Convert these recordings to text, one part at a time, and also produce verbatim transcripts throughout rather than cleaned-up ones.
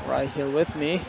right here with me.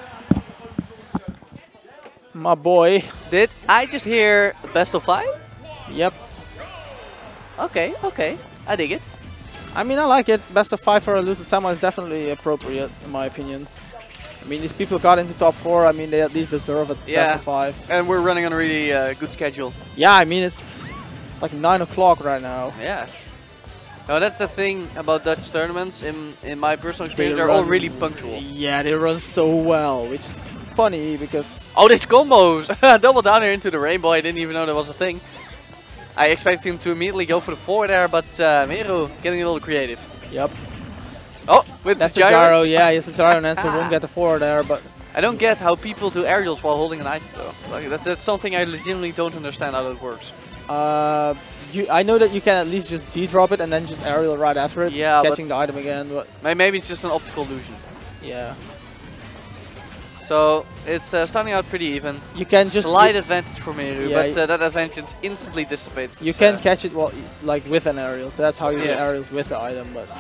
My boy. Did I just hear best of five? Yep. Okay, okay. I dig it. I mean, I like it. Best of five for a loser semi is definitely appropriate, in my opinion. I mean, these people got into top four. I mean, they at least deserve it. Yeah. Best of five. And we're running on a really uh, good schedule. Yeah, I mean, it's like nine o'clock right now. Yeah. No, that's the thing about Dutch tournaments. In in my personal experience, They they're all run- really punctual. Yeah, they run so well, which is funny because Oh, this combos! Double down here into the rainbow. I didn't even know there was a thing. I expected him to immediately go for the forward there, but uh, Meru getting a little creative. yep, Oh, with that's the the gyro. gyro. Yeah, he's the gyro, and Ansel won't get the four there, but I don't get how people do aerials while holding an item though. Like that, that's something I legitimately don't understand how that works. uh, you I know that you can at least just Z drop it and then just aerial right after it, Yeah, catching the item again. But May- Maybe it's just an optical illusion. yeah, So it's uh, starting out pretty even. you can just Slight you, advantage for Meru, Yeah, but y- uh, that advantage instantly dissipates. you this, can uh, catch it well, like with an aerial. So that's how you get Yeah. aerials with the item. But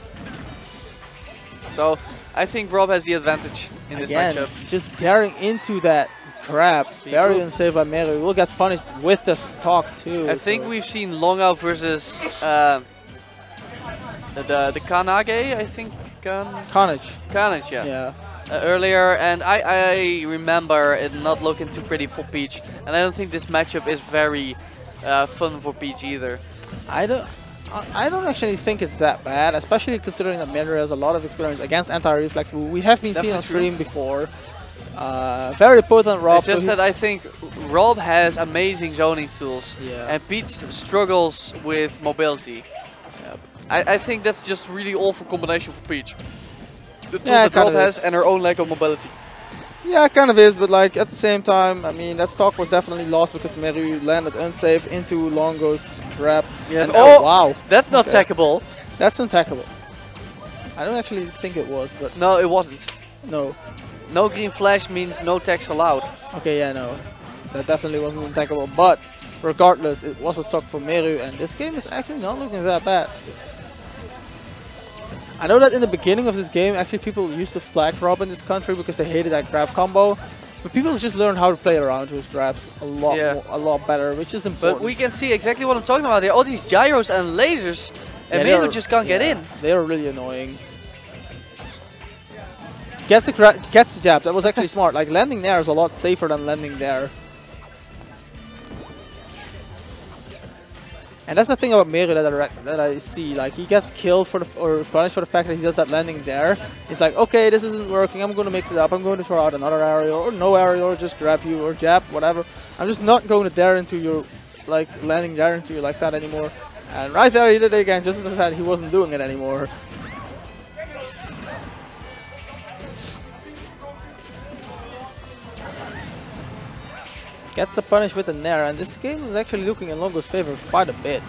So I think Rob has the advantage in this again, matchup. just daring into that grab, very People- unsafe by Meru. Will get punished with the stock too. I think so- we've seen Longo versus uh, the, the the Kanage, I think Kan Carnage. Kanage, yeah. Yeah. Uh, earlier, and I, I remember it not looking too pretty for Peach, and I don't think this matchup is very uh, fun for Peach either. I don't. I I don't actually think it's that bad, especially considering that Meru has a lot of experience against anti-reflex. who We have been seen on Definitely stream before. Uh, very potent Rob. It's just so that I think Rob has amazing zoning tools, Yeah. and Peach struggles with mobility. Yep. I, I think that's just really awful combination for Peach. The tools Yeah, it that Rob kind of has is. and her own lack of mobility. Yeah, it kind of is, but like at the same time, I mean that stock was definitely lost because Meru landed unsafe into Longo's trap. Yes. And- Oh! wow, That's not Okay. tackable. that's untackable. I don't actually think it was, but No, it wasn't. no. No green flash means no tax allowed. Okay, yeah, no, that definitely wasn't untackable. But regardless, it was a stock for Meru, and this game is actually not looking that bad. I know that in the beginning of this game, actually people used to flag Rob in this country because they hated that grab combo. But people just learned how to play around with grabs a lot, Yeah. more, a lot better, which is important. But we can see exactly what I'm talking about here. All these gyros and lasers, and Yeah, Meru they're- just can't get yeah, in. They are really annoying. Gets the gra gets the jab. That was actually smart. Like landing there is a lot safer than landing there. And that's the thing about Meru that I, rec- that I see. Like he gets killed for the f or punished for the fact that he does that landing there. He's like, okay, this isn't working. I'm going to mix it up. I'm going to throw out another aerial or no aerial or just grab you or jab, whatever. I'm just not going to dare into your like landing there into you like that anymore. And right there he did it again, just as that he wasn't doing it anymore. Gets the punish with the Nair, and this game is actually looking in Longo's favor quite a bit.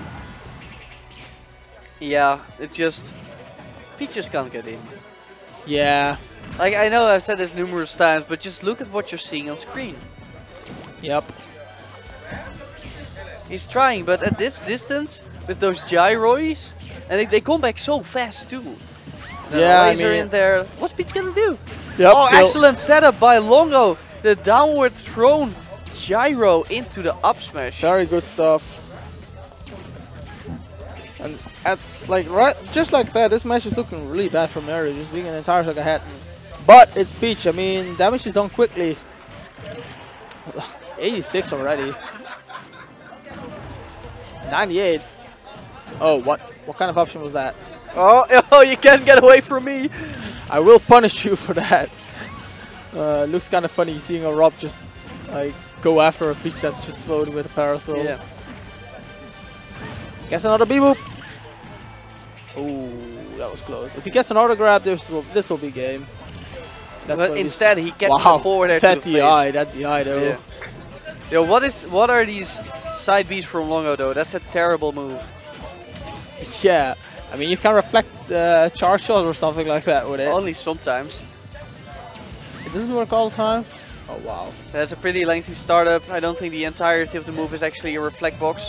Yeah, it's just Peach just can't get in. Yeah. Like I know I've said this numerous times, but just look at what you're seeing on screen. Yep. He's trying, but at this distance with those gyroids, and they, they come back so fast too. And Yeah, I laser mean- in there. What's Peach gonna do? Yep. Oh, still- excellent setup by Longo. The downward thrown gyro into the up smash. Very good stuff. And at like right, just like that, this match is looking really bad for Meru, just being an entire second ahead. But it's Peach. I mean, damage is done quickly. eighty-six already. ninety-eight. Oh, what? What kind of option was that? Oh, oh, you can't get away from me. I will punish you for that. Uh, looks kind of funny seeing a Rob just like go after a Peach that's just floating with a parasol. Yeah. Gets another B-boop. Ooh, that was close. If he gets another grab, this will this will be game. That's But gonna be instead, s- he gets wow, the forward air to that the D I, that D I though. Yeah. Yo, what is what are these side Bs from Longo though? That's a terrible move. Yeah, I mean you can reflect uh, charge shot or something like that with it. Only sometimes. It doesn't work all the time. Oh wow. That's a pretty lengthy startup. I don't think the entirety of the move is actually a reflect box.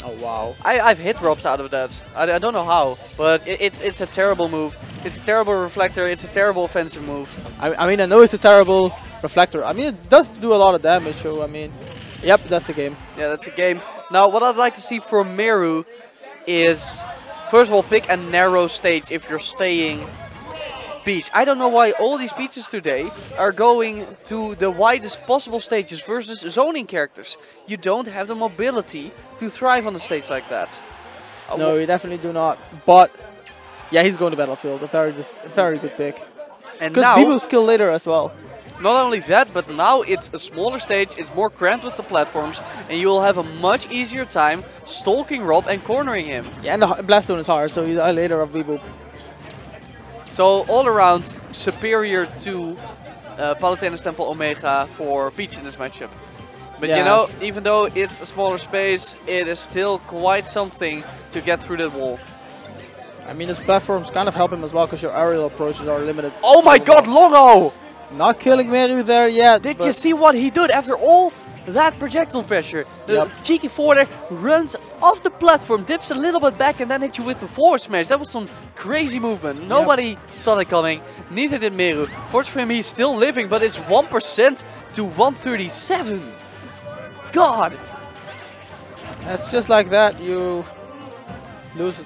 Oh wow. I, I've hit Robs out of that. I, I don't know how, but it, it's it's a terrible move. It's a terrible reflector. It's a terrible offensive move. I, I mean, I know it's a terrible reflector. I mean, it does do a lot of damage, so I mean, yep, that's a game. Yeah, that's a game. Now, what I'd like to see from Meru is, first of all, pick a narrow stage if you're staying beach. I don't know why all these beaches today are going to the widest possible stages versus zoning characters. You don't have the mobility to thrive on a stage like that. Uh, No, you definitely do not. But yeah, he's going to Battlefield. A very, dis a very good pick. And Because now, people skill later as well. not only that, but now it's a smaller stage, it's more cramped with the platforms, and you will have a much easier time stalking Rob and cornering him. Yeah, and the h- Blast Zone is hard, so you die later of V-Boop. So all around superior to uh, Palutena's Temple Omega for Peach in this matchup. But you Yeah. know, even though it's a smaller space, it is still quite something to get through that wall. I mean, his platforms kind of help him as well, because your aerial approaches are limited. Oh my god, Longo! Not killing Meru there yet. Did but you see what he did after all that projectile pressure? The Yep. cheeky forwarder runs off the platform, dips a little bit back, and then hits you with the forward smash. That was some crazy movement. Nobody saw that coming. Neither did Meru. Fortunately for him, he's still living, but it's one percent to one thirty-seven. God! It's just like that, you lose.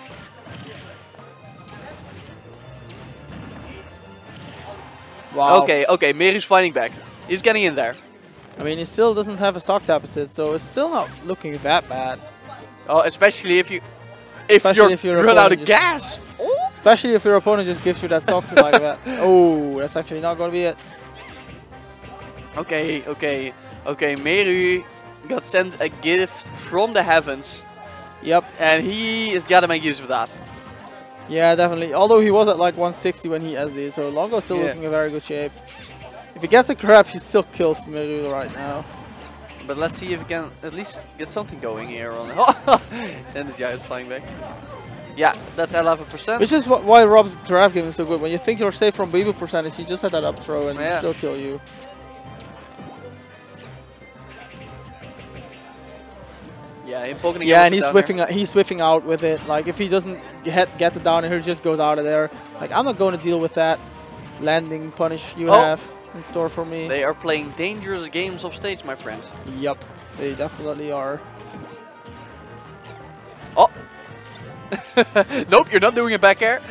Wow. Okay, okay, Meru's fighting back. He's getting in there. I mean, he still doesn't have a stock deficit, so it's still not looking that bad. Oh, especially if you, if Especially you're if your run out of opponent gas. Especially if your opponent just gives you that stock like that. Oh, that's actually not going to be it. Okay, okay, okay. Meru got sent a gift from the heavens, Yep. and he has got to make use of that. Yeah, definitely. Although he was at like one sixty when he S D, so Longo's still Yeah. looking in very good shape. If he gets a grab, he still kills Meru right now. But let's see if we can at least get something going here on. And the giant flying back. Yeah, that's eleven percent. Which is wh why Rob's grab game is so good. When you think you're safe from B B percentage, he just had that up throw and Yeah. still kill you. Yeah, him poking Yeah, and he's whiffing. out- He's whiffing out with it. Like if he doesn't get get the down here, he just goes out of there. Like I'm not going to deal with that landing punish you Oh. have in store for me. They are playing dangerous games off stage, my friend. Yup, they definitely are. Oh! Nope, you're not doing a back air.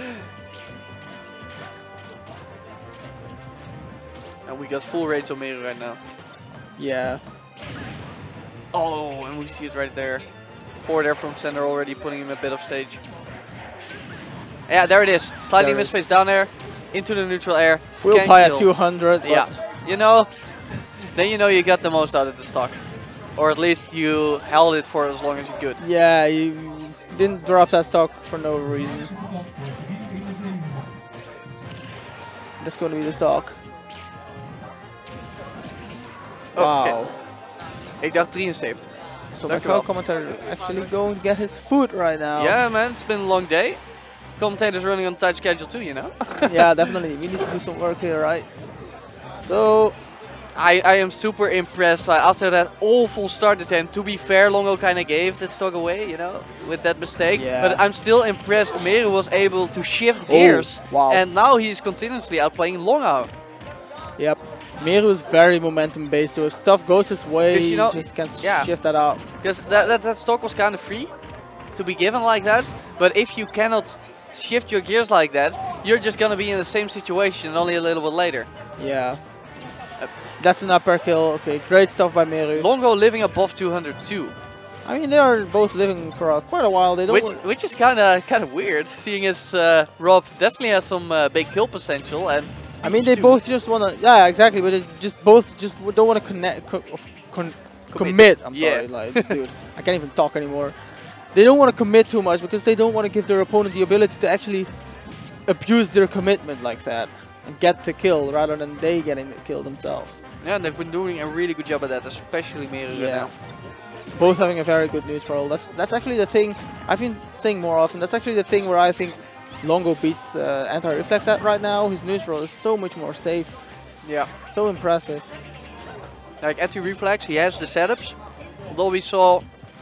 And we got full rage on Meru right now. Yeah. Oh, and we see it right there. Forward air from center already putting him a bit off stage. Yeah, there it is. Sliding There it mid-space down air, into the neutral air. We'll Can tie kill. at two hundred. Yeah, you know, then you know you got the most out of the stock. Or at least you held it for as long as you could. Yeah, you didn't drop that stock for no reason. That's going to be the stock. Wow. Ik dacht drieënzeventig. So Dank my u wel. commentator is actually going to get his food right now. Yeah, man, it's been a long day. Commentator's running on a tight schedule too, you know. Yeah, definitely. We need to do some work here, right? So, I, I am super impressed by after that awful start this end. To be fair, Longo kind of gave that stock away, you know, with that mistake. Yeah. But I'm still impressed Meru was able to shift Oh, gears. wow. And now he's continuously outplaying Longo. yep. Meru is very momentum based, so if stuff goes his way, Because, you know, he just can yeah. shift that out. Because that, that, that stock was kind of free to be given like that. But if you cannot shift your gears like that, you're just going to be in the same situation only a little bit later. Yeah. That's an upper kill. Okay, great stuff by Meru. Longo living above two hundred two. I mean, they are both living for uh, quite a while. They don't. Which, wa- which is kind of kind of weird, seeing as uh, Rob definitely has some uh, big kill potential, and I mean, they Peach too. both just want to. Yeah, exactly. But they just both just w- don't want to connect. Co con commit. I'm Yeah. sorry, like, dude, I can't even talk anymore. They don't want to commit too much because they don't want to give their opponent the ability to actually abuse their commitment like that and get the kill rather than they getting the kill themselves. yeah, they've been doing a really good job at that, especially Meru Yeah. now. Both having a very good neutral. That's that's actually the thing I've been saying more often. That's actually the thing where I think Longo beats uh, anti-reflex at right now. His neutral is so much more safe. Yeah, So impressive. like anti-reflex, he has the setups. Although we saw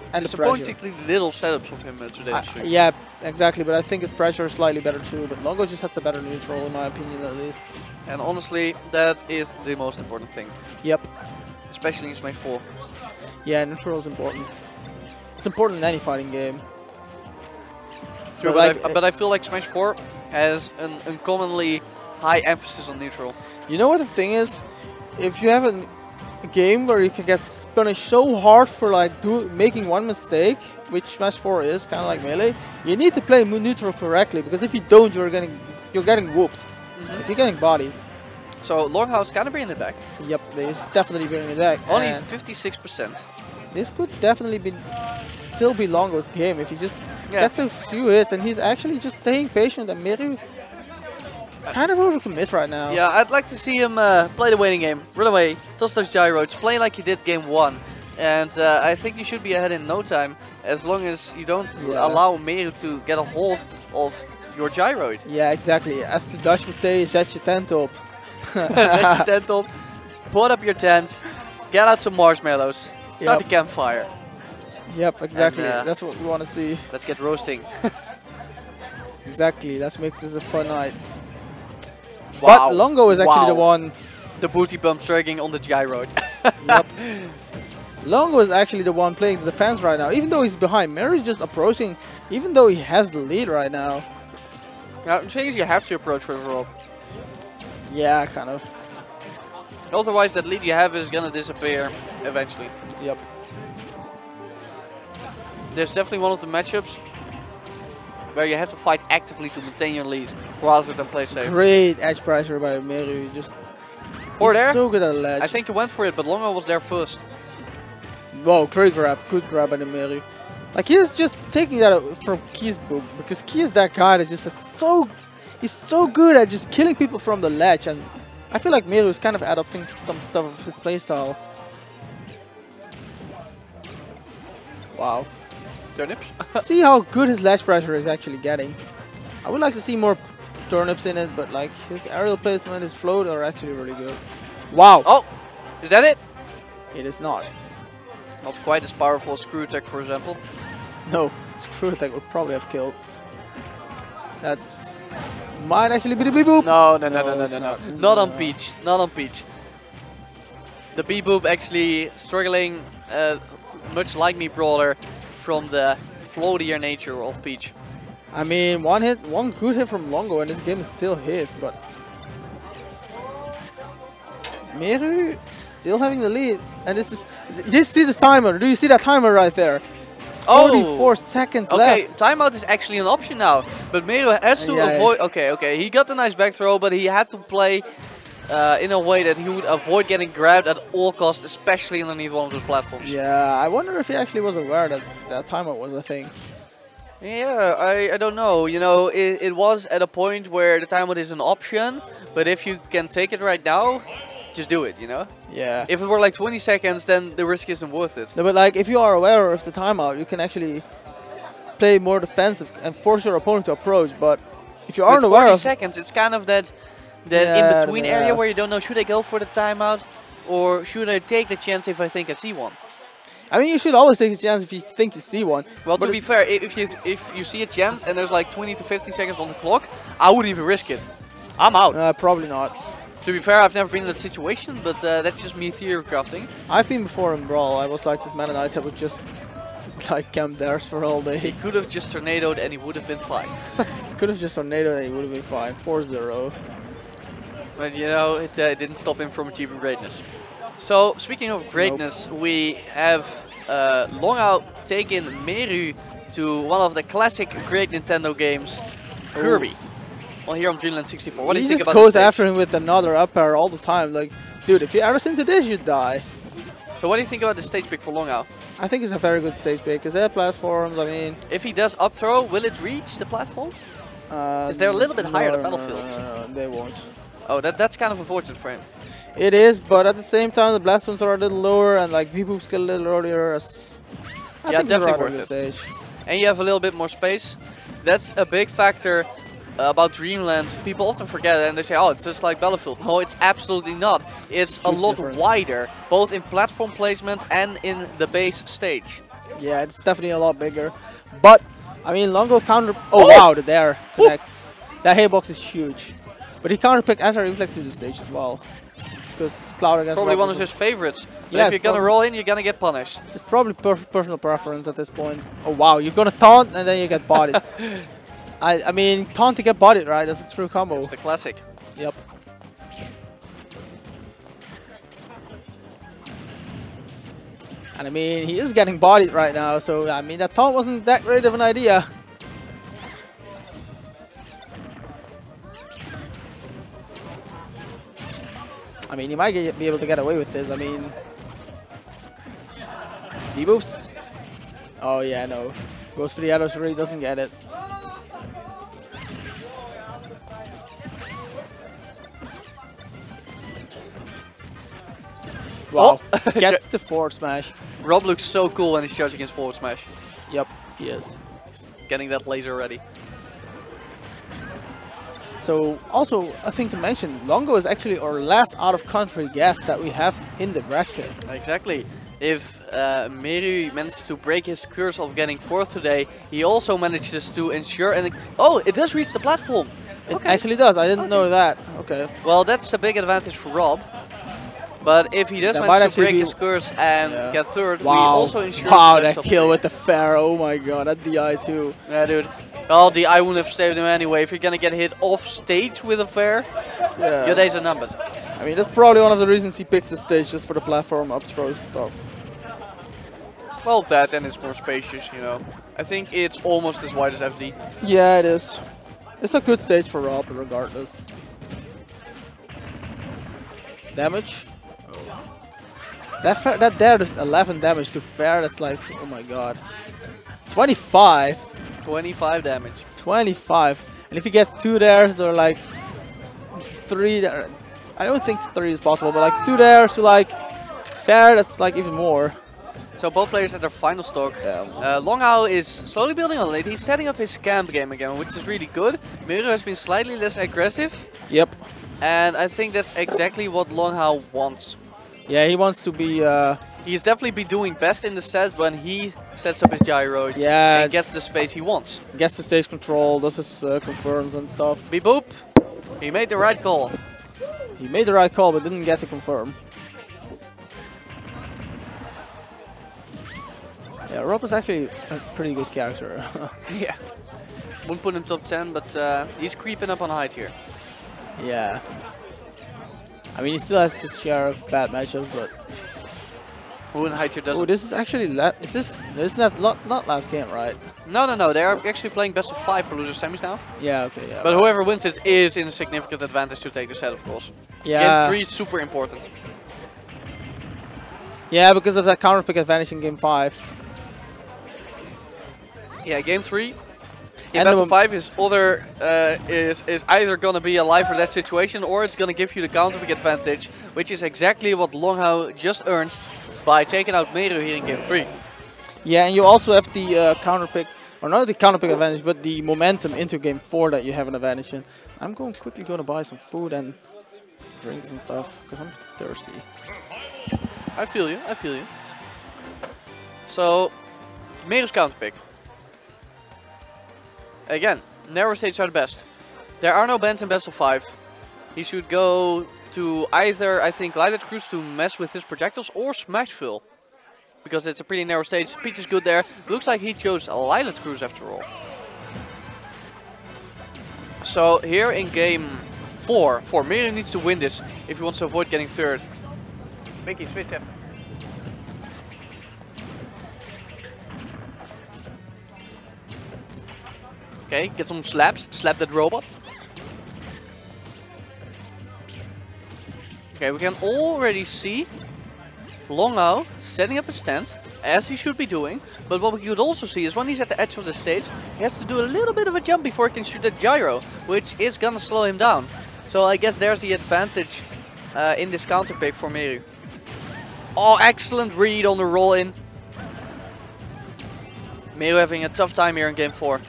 And the pressure. Disappointingly little setups of him uh, today. Uh, stream. yeah, exactly. But I think his pressure is slightly better too. But Longo just has a better neutral, in my opinion, at least. And honestly, that is the most important thing. Yep. Especially in Smash four. Yeah, neutral is important. It's important in any fighting game. True, But but, like, I, but I feel like Smash four has an uncommonly high emphasis on neutral. You know what the thing is? If you have a, a game where you can get punished so hard for like do, making one mistake, which Smash four is, kind of like Melee, you need to play neutral correctly, because if you don't, you're getting you're getting whooped. Mm-hmm. You're getting bodied. So Longhouse kind of bringing it back. Yep, he's definitely bringing it back. Only fifty-six percent. This could definitely be still be Longo's game if he just Yeah. gets a few hits, and he's actually just staying patient. And Meru kind of overcommit right now. Yeah, I'd like to see him uh, play the waiting game. Run away, toss those gyroids, play like you did game one. And uh, I think you should be ahead in no time, as long as you don't Yeah. allow Meru to get a hold of your gyroid. Yeah, exactly. As the Dutch would say, zet je tent op. Set your tent up, put up your tents, get out some marshmallows, start Yep. the campfire. Yep, exactly. And, uh, That's what we want to see. Let's get roasting. Exactly. Let's make this a fun night. Wow. But Longo is actually the Wow. one. The booty bump striking on the gyroid. Yep. Longo is actually the one playing the defense right now, even though he's behind. Meru is just approaching, even though he has the lead right now. Now, the thing is, you have to approach for the roll. Yeah, kind of. Otherwise, that lead you have is gonna disappear eventually. Yep. There's definitely one of the matchups where you have to fight actively to maintain your lead rather than play safe. Great edge pressure by Meru. Just For he's there, so good at the ledge. I think he went for it, but Longo was there first. Whoa, great grab. Good grab by the Meru. Like, he's just taking that from Key's book, because Key is that guy that just is so... He's so good at just killing people from the ledge, and I feel like Meru is kind of adopting some stuff of his playstyle. Wow. Turnips. See how good his ledge pressure is actually getting. I would like to see more turnips in it, but like his aerial placement, his float are actually really good. Wow. Oh, is that it? It is not. Not quite as powerful as Screw Attack, for example. No, Screw Attack would probably have killed. That's... Might actually be the B-Boop. No, no, no, no, No, no, it's no, no. not. Not on No. Peach. Not on Peach. The B-Boop actually struggling, uh, much like me, Brawler, from the floatier nature of Peach. I mean, one hit, one good hit from Longo, and this game is still his, but... Meru still having the lead, and this is... You see the timer, do you see that timer right there? forty-four seconds Okay, left. timeout is actually an option now, but Meru has to Yeah, avoid... Okay, okay, he got the nice back throw, but he had to play uh, in a way that he would avoid getting grabbed at all costs, especially underneath one of those platforms. Yeah, I wonder if he actually was aware that that timeout was a thing. Yeah, I, I don't know. You know, it, it was at a point where the timeout is an option, but if you can take it right now, just do it, you know? Yeah. If it were like twenty seconds, then the risk isn't worth it. No, but like, if you are aware of the timeout, you can actually play more defensive and force your opponent to approach. But if you aren't With aware forty of, seconds, it's kind of that that Yeah, in-between yeah. area where you don't know, should I go for the timeout or should I take the chance if I think I see one? I mean, you should always take a chance if you think you see one. Well, But to be it's- fair, i- if you if you see a chance and there's like twenty to fifty seconds on the clock, I wouldn't even risk it. I'm out. Uh, probably not. To be fair, I've never been in that situation, but uh, that's just me theory crafting. I've been before in Brawl. I was like this man and I would just like camp theirs for all He day. could have just tornadoed and he would have been fine. Could have just tornado and he would have been fine. four zero. But you know, it uh, didn't stop him from achieving greatness. So, speaking of greatness, we have uh, long out taken Meru to one of the classic great Nintendo games, Kirby. Well, here on Dreamland sixty-four. What do he you think just about goes the stage? after him with another up air all the time. Like, dude, if you ever into this, you'd die. So, what do you think about the stage pick for Long Out? I think it's a very good stage pick because they have platforms. I mean, If he does up throw, will it reach the platform? uh, Is there a little bit higher no, the no, battlefield? No, no, no, they won't. Oh, that that's kind of unfortunate for him. It is, but at the same time, the blast zones are a little lower and like V-Boops get a little earlier. As I Yeah, think it's definitely rather worth good it. stage. And you have a little bit more space. That's a big factor uh, about Dreamland. People often forget it and they say, oh, it's just like Battlefield. No, it's absolutely not. It's It's a huge lot difference. wider, both in platform placement and in the base stage. Yeah, it's definitely a lot bigger. But, I mean, Longo counter... Oh, oh! Wow, the dare connects. That hitbox is huge. But he counterpicked anti-reflex to the stage as well. Because Cloud against Probably Rob one of his favorites. But yeah, if you're gonna roll in, you're gonna get punished. It's probably per personal preference at this point. Oh wow, you're gonna taunt and then you get bodied. I I mean, taunt to get bodied, right? That's a true combo. It's the classic. Yep. And I mean, he is getting bodied right now, so I mean, that taunt wasn't that great of an idea. I mean, he might get, be able to get away with this. I mean, debuffs? Oh yeah, no. Goes to the adversary, doesn't get it. Wow, oh. Gets the forward smash. Rob looks so cool when he's charging against forward smash. Yep, he is. He's getting that laser ready. So, also, a thing to mention, Longo is actually our last out-of-country guest that we have in the bracket. Exactly. If uh, Meru manages to break his curse of getting fourth today, he also manages to ensure and oh, it does reach the platform. It okay. actually does. I didn't okay. know that. Okay. Well, that's a big advantage for Rob. But if he does that manage to break be... his curse and yeah. get third, wow. we also ensure Wow, that kill with the fair. Oh my god, that D I too. Yeah, dude. Well, the I wouldn't have saved him anyway. If you're gonna get hit off stage with a fair, yeah. your days are numbered. I mean, that's probably one of the reasons he picks the stage, just for the platform up throw stuff. Well, that and it's more spacious, you know. I think it's almost as wide as F D. Yeah, it is. It's a good stage for Rob, regardless. Damage. That fair, that there does eleven damage to fair. That's like, oh my god. twenty-five. twenty-five damage. twenty-five. And if he gets two dares, they're like three there. I don't think three is possible, but like two dares to like fair, that's like even more. So both players at their final stock. Yeah. Uh, Longhao is slowly building on it. He's setting up his camp game again, which is really good. Meru has been slightly less aggressive. Yep. And I think that's exactly what Longhao wants. Yeah, he wants to be... Uh, He's definitely be doing best in the set when he sets up his gyroids yeah, and gets the space he wants. Gets the stage control, does his uh, confirms and stuff. Beep boop. He made the right call. He made the right call, but didn't get to confirm. Yeah, Rob is actually a pretty good character. Yeah. Wouldn't put him top ten, but uh, he's creeping up on height here. Yeah. I mean, he still has his share of bad matchups, but... Who in height here doesn't? Oh, this is actually... La is this... This is not, not, not last game, right? No, no, no. They are actually playing best of five for loser semis now. Yeah, okay, yeah. But whoever wins it is in a significant advantage to take the set, of course. Yeah. Game three is super important. Yeah, because of that counter pick advantage in game five. Yeah, game three. In And best of five is other uh, is is either gonna be alive for that situation, or it's gonna give you the counter pick advantage, which is exactly what Longhao just earned by taking out Meru here in game three. Yeah, and you also have the uh, counter pick, or not the counter pick advantage, but the momentum into game four that you have an advantage in. I'm going quickly going to buy some food and drinks and stuff because I'm thirsty. I feel you. I feel you. So, Meru's counter pick. Again, narrow stages are the best. There are no bans in best of five. He should go to either, I think, Lighted Cruise to mess with his projectiles or Smashville. Because it's a pretty narrow stage. Peach is good there. Looks like he chose a Lighted Cruise after all. So here in game four, four, Meru needs to win this if he wants to avoid getting third. Mickey, switch F. Okay, get some slaps. Slap that robot. Okay, we can already see Longhao setting up a stand, as he should be doing. But what we could also see is when he's at the edge of the stage, he has to do a little bit of a jump before he can shoot that gyro, which is gonna slow him down. So I guess there's the advantage uh, in this counter pick for Meru. Oh, excellent read on the roll-in. Meru having a tough time here in game four.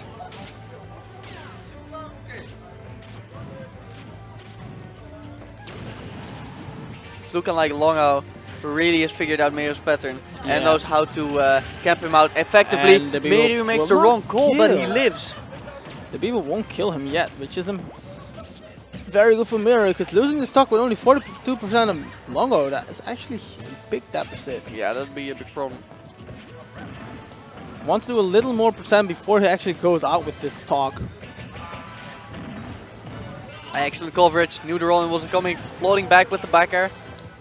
It's looking like Longhao really has figured out Meru's pattern Yeah. and knows how to uh, camp him out effectively. And the Bebo Meru makes will the not wrong call, but he kill. lives. The Bebo won't kill him yet, which is um, very good for Meru, because losing the stock with only forty-two percent of Longo, that is actually a big deficit. Yeah, that'd be a big problem. Wants to do a little more percent before he actually goes out with this stock. Excellent coverage. Knew the Rollin wasn't coming. Floating back with the back air.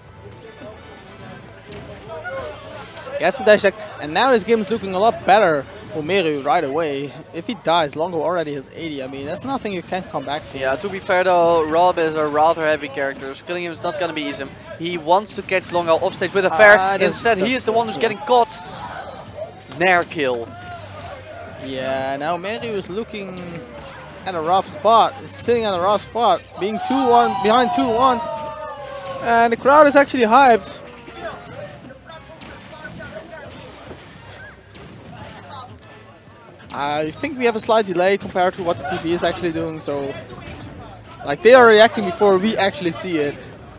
Gets the dash attack, and now this game is looking a lot better for Meru right away. If he dies, Longo already has eighty. I mean, that's nothing you can't come back from. Yeah, to be fair though, Rob is a rather heavy character, so killing him is not gonna be easy. He wants to catch Longo off stage with a fair. Ah, that's- Instead, he that's is the one who's cool. getting caught. Nair kill. Yeah, now Meru is looking at a rough spot. He's sitting at a rough spot, being two one, behind two one. And the crowd is actually hyped. I think we have a slight delay compared to what the T V is actually doing, so like they are reacting before we actually see it.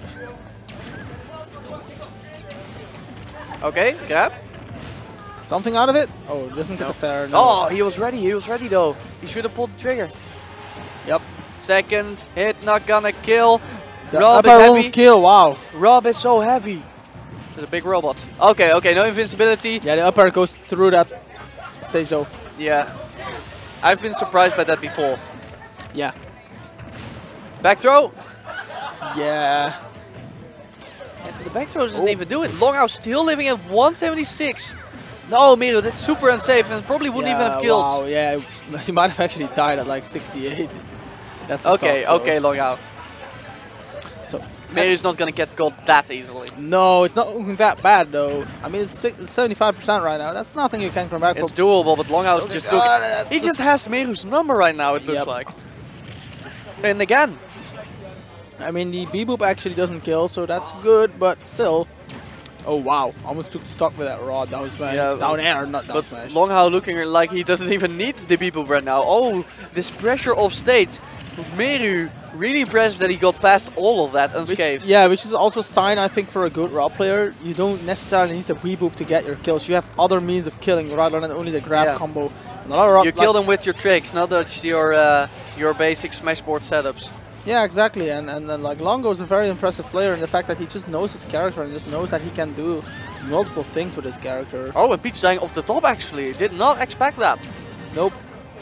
Okay, grab. Something out of it? Oh, doesn't get No. the fair. No. Oh, he was ready. He was ready though. He should have pulled the trigger. Yep. Second hit, not gonna kill. The Rob is upper won't heavy. kill. Wow. Rob is so heavy. There's a big robot. Okay, okay, no invincibility. Yeah, the upper goes through that stage though. Yeah. I've been surprised by that before. Yeah. Back throw. Yeah. The back throw doesn't Oh. even do it. Longhouse still living at one seventy-six. No, Meru, that's super unsafe and probably wouldn't Yeah, even have killed. Wow, yeah, he might have actually died at like sixty-eight. That's the Okay, stop, okay, though. Longhouse. So Meru's not gonna get caught that easily. no, it's not looking that bad though. I mean, it's seventy-five percent right now. That's nothing you can come back It's from. doable, but Longhouse just took. Ah, that's He a- just has Meru's number right now, it looks Yep. like. And again, I mean, the B-boop actually doesn't kill, so that's good, but still. Oh wow, almost took the stock with that rod down smash. Yeah, down air, not down but smash. Longhouse looking like he doesn't even need the B-boop right now. Oh, this pressure off stage. Meru really impressed that he got past all of that Which, unscathed. yeah, which is also a sign, I think, for a good Raw player. You don't necessarily need the Weeboop to get your kills. You have other means of killing rather than only the grab Yeah. combo. And a lot of Raw You like- kill them with your tricks, not just your uh, your basic smashboard setups. Yeah, exactly. And and then like Longo is a very impressive player in the fact that he just knows his character and just knows that he can do multiple things with his character. Oh, and Peach dying off the top actually. Did not expect that. Nope.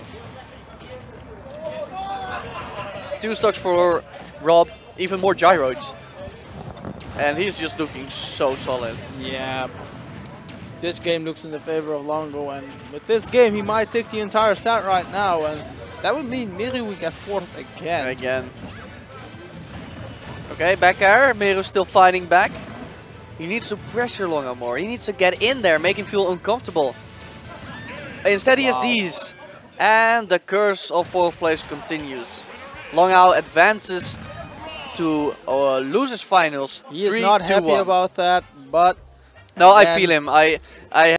Two stocks for Rob, even more gyroids. And he's just looking so solid. Yeah. This game looks in the favor of Longo, and with this game he might take the entire set right now, and that would mean Meru would get fourth again. Again. Okay, back air. Meru's still fighting back. He needs to pressure Longo more. He needs to get in there, make him feel uncomfortable. Instead he has Wow. these. And the curse of fourth place continues. Longhouse advances to uh, losers finals. He is three, not two, happy one. about that, but No, I again, feel him. I I